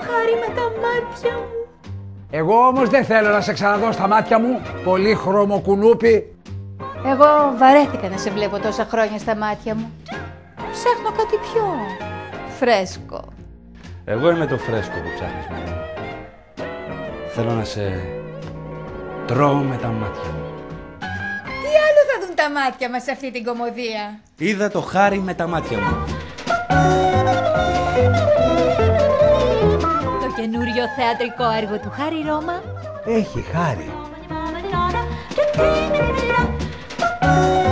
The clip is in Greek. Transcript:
χάρη με τα μάτια μου. Εγώ όμως δεν θέλω να σε ξαναδώ στα μάτια μου, πολύχρωμο κουνούπι. Εγώ βαρέθηκα να σε βλέπω τόσα χρόνια στα μάτια μου. Ψάχνω κάτι πιο φρέσκο. Εγώ είμαι το φρέσκο που ψάχνεις, μάνα μου. Θέλω να σε τρώω με τα μάτια μου. Τι άλλο θα δουν τα μάτια μας σε αυτή την κωμωδία? Είδα το χάρη με τα μάτια μου. Το καινούριο θεατρικό έργο του Χάρη Ρώμα Έχει χάρη.